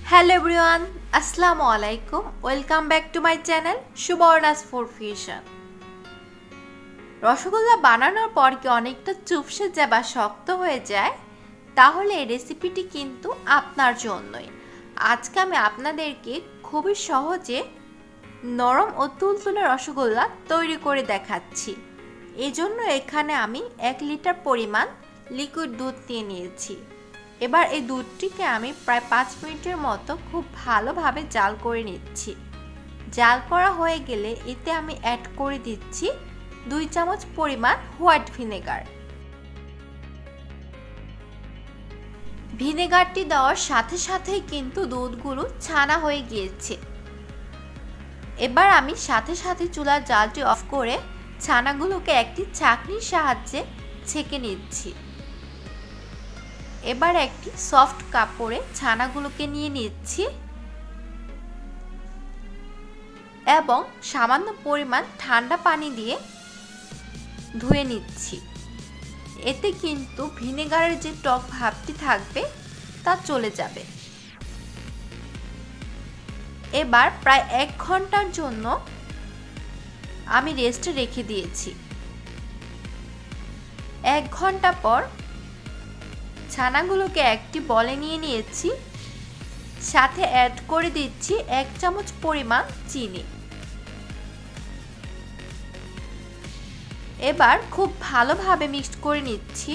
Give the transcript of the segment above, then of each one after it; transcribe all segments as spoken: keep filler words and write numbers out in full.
Hello everyone, Assalamu alaikum. Welcome back to my channel Suborna's Food Fusion. Rasgulla বানানোর পর কি অনেকটা চুপসে যায় বা শক্ত হয়ে যায়, তাহলে এই রেসিপিটি কিন্তু আপনার জন্যই। আজকে আমি আপনাদেরকে খুবই সহজে নরম ও তুলতুলে রসগোল্লা তৈরি করে দেখাচ্ছি। এজন্য এখানে আমি এক লিটার পরিমাণ লিকুইড দুধ নিয়ে নিয়েছি। এবার এই দুধটিকে আমি প্রায় পাঁচ মিনিটের মতো খুব ভালোভাবে জাল করে নিচ্ছি। জাল করা হয়ে গেলে এতে আমি অ্যাড করে দিচ্ছি দুই চামচ পরিমাণ হোয়াইট ভিনেগার। ভিনেগারটি দেওয়ার সাথে সাথেই কিন্তু দুধগুলো ছানা হয়ে গিয়েছে। এবার আমি সাথে সাথে চুলার জালটি অফ করে ছানাগুলোকে একটি ছাঁকনির সাহায্যে ছেঁকে নিচ্ছি। এবার একটি সফট কাপড়ে ছানাগুলোকে নিয়ে নিচ্ছি এবং সামান্য পরিমাণ ঠান্ডা পানি দিয়ে ধুয়ে নিচ্ছি। এতে কিন্তু ভিনেগারের যে টক ভাবটি থাকবে তা চলে যাবে। এবার প্রায় এক ঘন্টার জন্য আমি রেস্টে রেখে দিয়েছি। এক ঘন্টা পর ছানাগুলোকে একটি বলে নিয়ে নিয়েছি, সাথে অ্যাড করে দিচ্ছি এক চামচ পরিমাণ চিনি। এবার খুব ভালোভাবে মিক্সড করে নিচ্ছি।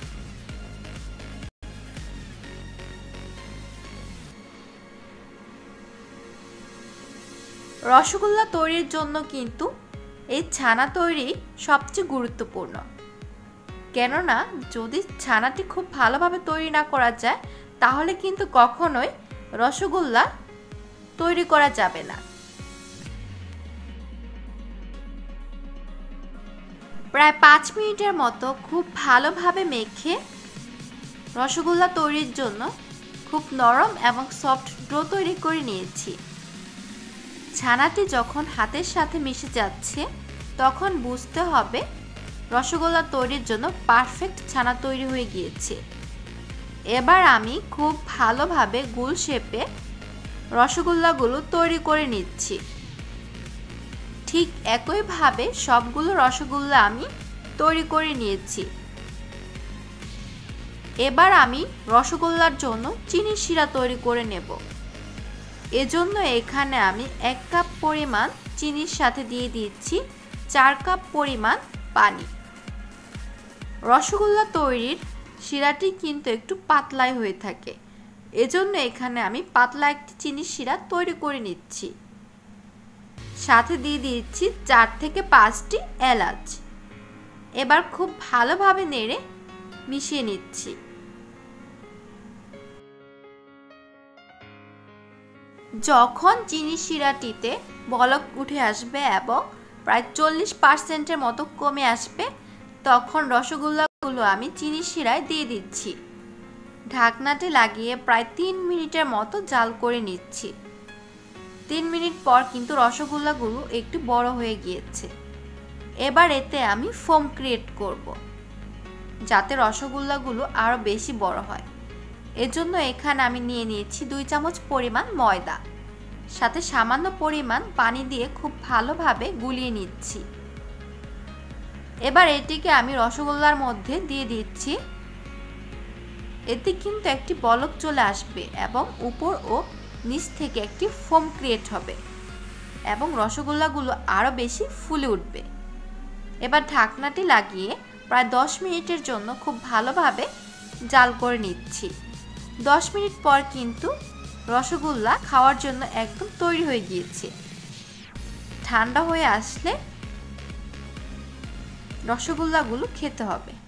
রসগোল্লা তৈরির জন্য কিন্তু এই ছানা তৈরি সবচেয়ে গুরুত্বপূর্ণ, কেননা যদি ছানাটি খুব ভালোভাবে তৈরি না করা যায় তাহলে কিন্তু কখনোই রসগোল্লা তৈরি করা যাবে না। প্রায় পাঁচ মিনিটের মতো খুব ভালোভাবে মেখে রসগোল্লা তৈরির জন্য খুব নরম এবং সফট ডো তৈরি করে নিয়েছি। ছানাটি যখন হাতের সাথে মিশে যাচ্ছে তখন বুঝতে হবে রসগোল্লা তৈরির জন্য পারফেক্ট ছানা তৈরি হয়ে গিয়েছে। এবার আমি খুব ভালোভাবে গোল শেপে রসগোল্লাগুলো তৈরি করে নিচ্ছি। ঠিক একইভাবে সবগুলো রসগোল্লা আমি তৈরি করে নিয়েছি। এবার আমি রসগোল্লার জন্য চিনি শিরা তৈরি করে নেব। এজন্য এখানে আমি এক কাপ পরিমাণ চিনির সাথে দিয়ে দিচ্ছি চার কাপ পরিমাণ পানি। রসগোল্লা তৈরির শিরাটি কিন্তু একটু পাতলাই হয়ে থাকে, এজন্য এখানে আমি পাতলা একটি চিনির শিরা তৈরি করে নিচ্ছি। সাথে দিয়ে দিচ্ছি চার থেকে পাঁচটি এলাচ। এবার খুব ভালোভাবে নেড়ে মিশিয়ে নিচ্ছি। যখন চিনি শিরাটিতে বলক উঠে আসবে এবং প্রায় চল্লিশ পার্সেন্টের মতো কমে আসবে তখন রসগোল্লাগুলো আমি চিনি শিরায় দিয়ে দিচ্ছি। ঢাকনাটি লাগিয়ে প্রায় তিন মিনিটের মতো জাল করে নিচ্ছি। তিন মিনিট পর কিন্তু রসগোল্লাগুলো একটু বড় হয়ে গিয়েছে। এবার এতে আমি ফোম ক্রিয়েট করব, যাতে রসগোল্লাগুলো আরও বেশি বড় হয়। এজন্য এখানে আমি নিয়ে নিয়েছি দুই চামচ পরিমাণ ময়দা, সাথে সামান্য পরিমাণ পানি দিয়ে খুব ভালোভাবে গুলিয়ে নিচ্ছি। এবার এটিকে আমি রসগোল্লার মধ্যে দিয়ে দিচ্ছি। এতে কিন্তু একটি বলক চলে আসবে এবং উপর ও নিচ থেকে একটি ফোম ক্রিয়েট হবে এবং রসগোল্লাগুলো আরও বেশি ফুলে উঠবে। এবার ঢাকনাটি লাগিয়ে প্রায় দশ মিনিটের জন্য খুব ভালোভাবে জাল করে নিচ্ছি। দশ মিনিট পর কিন্তু রসগোল্লা খাওয়ার জন্য একদম তৈরি হয়ে গিয়েছে। ঠান্ডা হয়ে আসলে রসগোল্লাগুলো খেতে হবে।